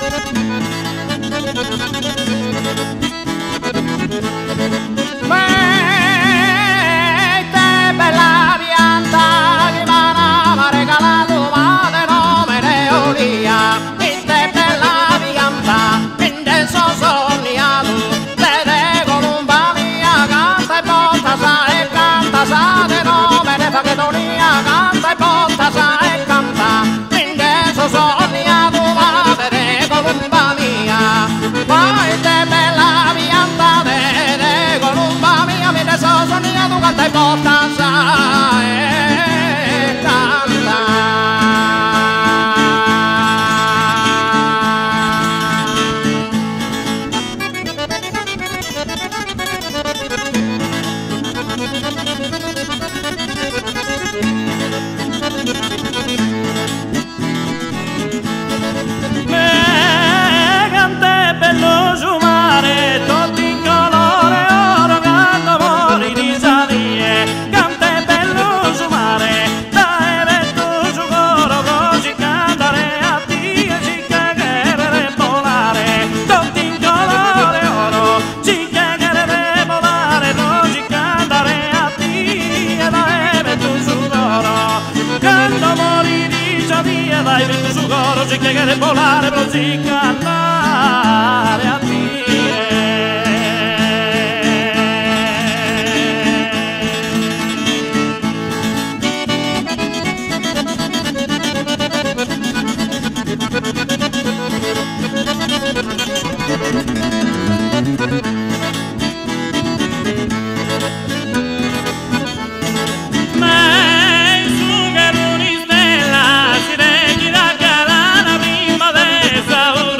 bella pianta che m'ha regalato madre nome Neolia, bella pianta in so sognato te colomba mia canta e botta sa e canta sa de nome ne Macedonia canta e botta sa e canta in so sognato madre colomba mia poi te bella pianta de colomba mia mi ne so sognato canta e botta sa e canta. Canta bello su mare, tutto in colore oro, canta mori di salie. Canta bello su mare, dai vento su coro, così cantare a Dio, si chiacchierare volare. Tutto in colore oro, si chiacchierare volare, così cantare a Dio, dai vento su coro. Canta mori di salie, dai vento su coro, si chiacchierare volare, così cantare a Dio. Su che l'unistella si reggi la galana prima del saluto.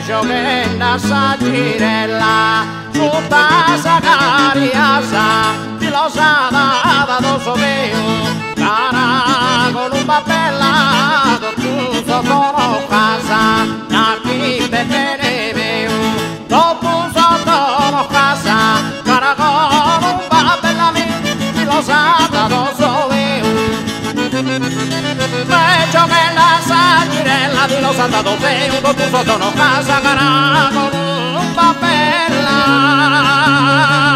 peggio che da Sagirella, tutta sa cariasa, ti lo sa da dosso veo, cara con un pappellato, tu sotto casa, da chi te ne veo, dopo sotto casa, cara con un pappellato, ti lo sa da dosso veo. Peggio che la Sagirella di lo santato sei, tu sotto casa, cara con un pappellato.